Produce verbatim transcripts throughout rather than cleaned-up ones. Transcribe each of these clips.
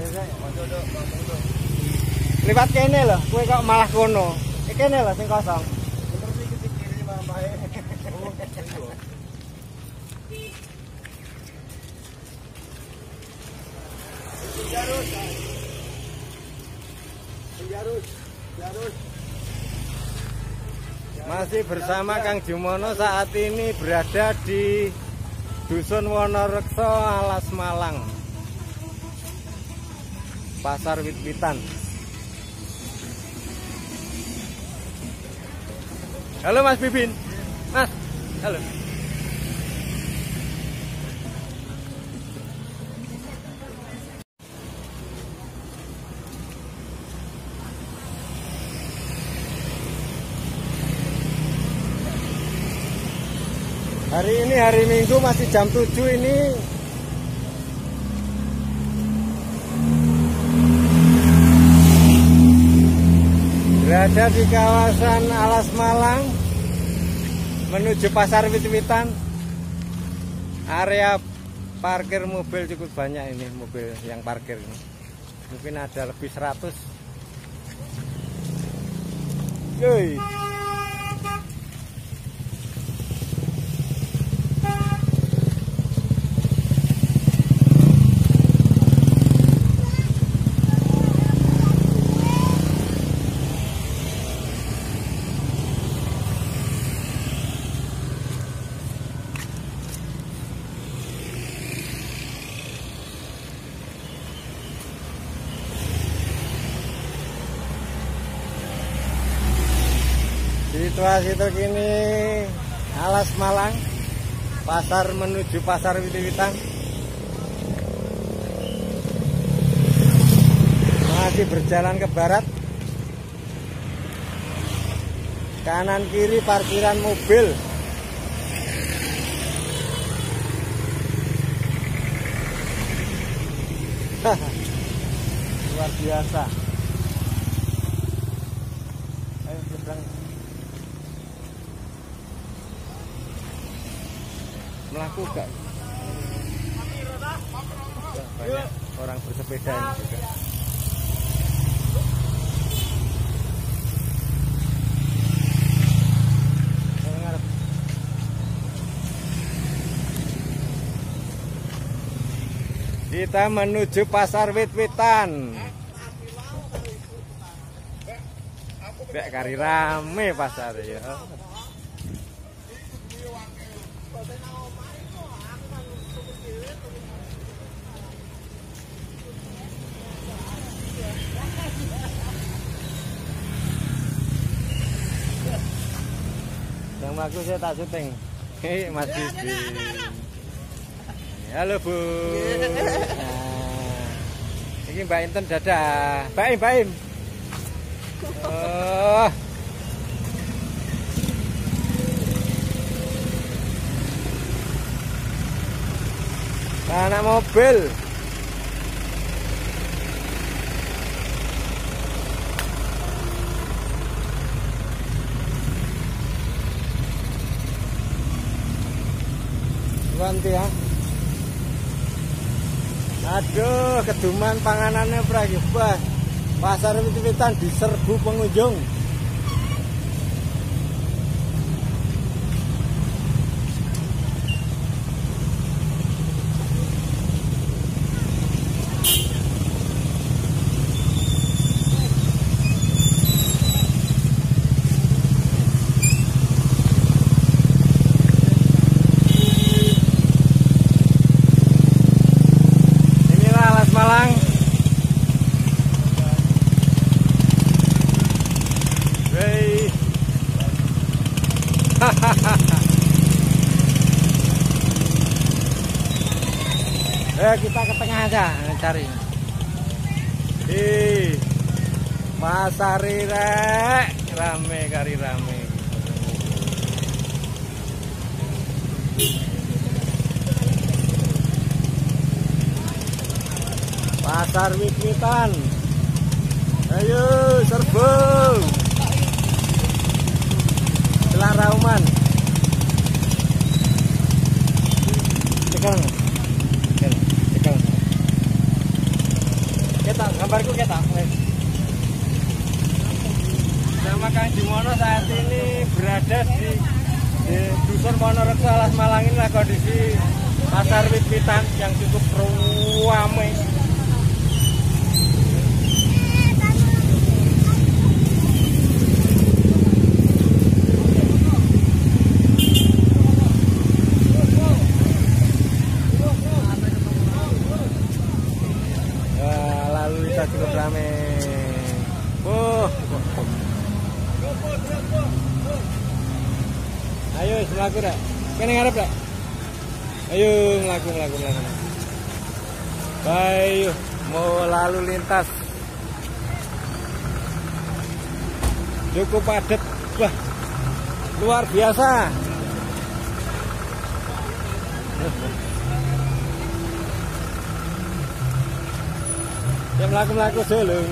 Liwat kene lho, kowe kok malah kono. Iki kene lho sing kosong. Masih bersama Kang Jumono saat ini berada di Dusun Wonorekso, Alas Malang, Pasar Wit-Witan. Halo Mas Bibin, Mas, halo. Hari ini hari Minggu masih jam tujuh ini. Berada di kawasan Alas Malang menuju Pasar Wit-Witan. Area parkir mobil cukup banyak ini, mobil yang parkir ini. Mungkin ada lebih seratus. Yoi. Situasi terkini Alas Malang, pasar menuju Pasar Wit-Witan. Masih berjalan ke barat. Kanan kiri parkiran mobil. Luar biasa. Ayo seberang. Melaku gak? Banyak orang bersepeda ini juga. Kita menuju Pasar Wit-Witan. Bek kari rame pasar ya. Yang bagus saya tak syuting. Hei Mas Bibi. Halo Bu. Nah, ini Mbak Inten dadah. Mbak Im, Mbak Im. Oh. Anak mobil. Ganti ya. Aduh, keduman panganannya pragibah. Pasar Wit-Witan diserbu pengunjung. Eh, kita ke tengah aja cari. Ih, pasar rek rame kari rame. Pasar Wit-Witan. Ayo serbu. Selang Rauman. Cekel. Cekel. Cekel. ketok, gambarku ketok. Nama Kang Jimono saat ini berada di, di Dusun Wonorekso Alas Malang. Inilah kondisi pasar Wit-Witan yang cukup ramai. Lalu lintas cukup ramai. Oh. Ayo melaku dah. Kene ngarep dah. Ayo melaku melaku melaku. Ayo mau lalu lintas. Cukup padat. Wah. Luar biasa. Ya melaku melaku sulung.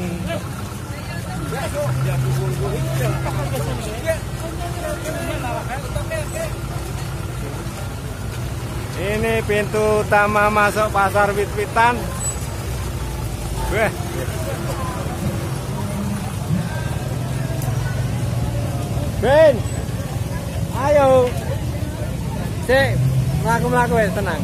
Ini pintu utama masuk pasar Wit-Witan. Wah. Ben, ayo, cek melaku-melaku ya, tenang.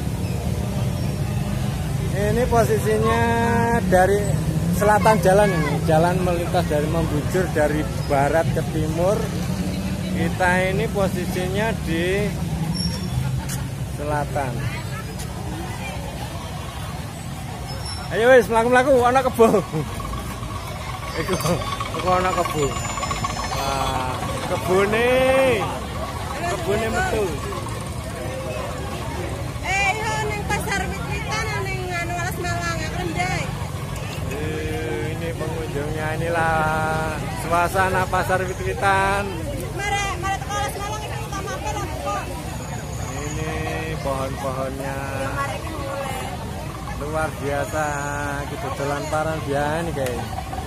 Ini posisinya dari selatan jalan ini, jalan melintas dari membujur dari barat ke timur. Kita ini posisinya di selatan. Ayo wis mlaku-mlaku ana kebo. Iku iku ana kebo. Wah, kebone. Kebone metu. Eh, yo ning pasar Wit-Witan ning anu Alas Malang ya Rendai. Eh, ini pengunjungnya, inilah suasana pasar Wit-Witan. Mare, mare teko Alas Malang iki utama apa lah kok. Ini pohon-pohonnya luar biasa, gitu jalan paran biasa nih guys.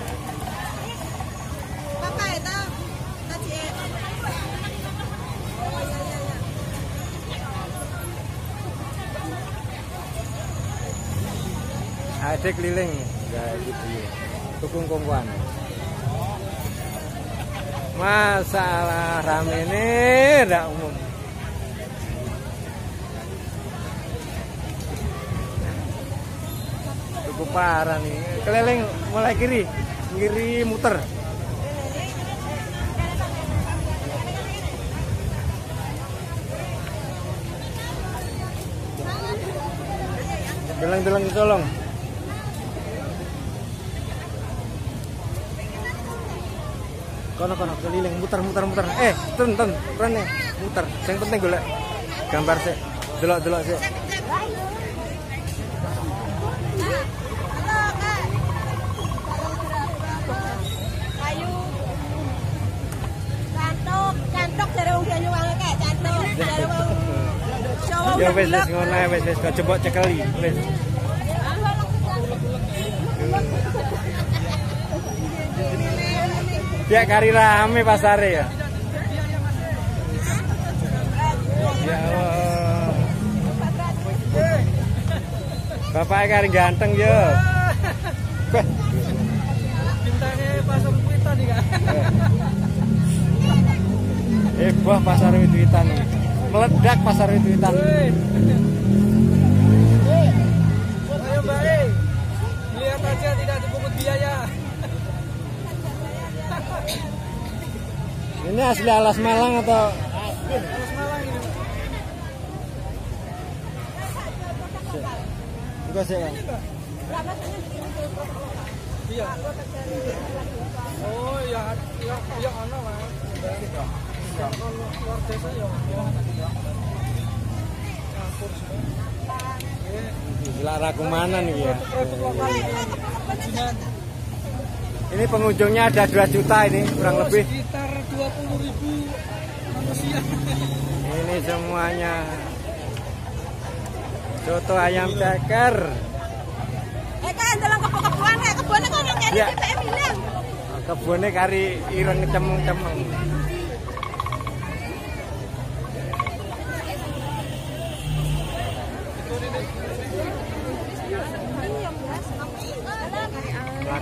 Apa itu? Tadi. Ada keliling, ya gitu ya. Tukung kongkuan. Masalah rame ini tidak umum. Cukup parah nih. Keliling mulai kiri, kiri muter. Belang-belang tolong. Kono kono keliling muter muter muter. Eh, ten ten, rene muter. Yang penting golek gambar sih. Delok-delok sih. Ayu. Cantok, cantok dari wong Banyuwangi kae cantok. Dari wong Jawa. Ya wis wis ngono ae wis wis coba cekeli wis. Dia kari rame pasare ya. Ya Allah. Bapak kari ganteng yo. Bintangnya pasar Wit-Witan nih kak. Heboh pasar Wit-Witan. Meledak pasar Wit-Witan. Ayo Mbak, lihat aja tidak dipungut biaya. Ini asli Alas Malang atau? Alas Malang ini. Enggak sih kan? Iya. Oh ya, ya, ya ono mas. Luar desa ya. Campur semua. Gila raku mana nih ya? Jinan. Ini pengunjungnya ada dua juta ini kurang Oh, lebih. sekitar dua puluh ribu manusia. Ini semuanya soto ayam ceker. Eh kan dalam kebun-kebunan kayak kebunnya kok nang kene Ya. C P M bilang. Kebunnya kari ireng cemeng-cemeng.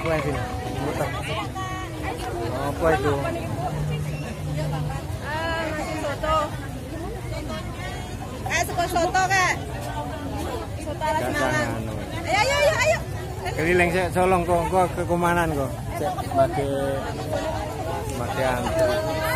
Apa yang sini? Muter. Apa itu? Ah, nasi soto. Eh, suka soto, Kak. Soto ala Semarang. Ayo, ayo, ayo, ayo. Keliling sik Solong kok, kok ke Kumanan kok. Cek pakai pakai antar.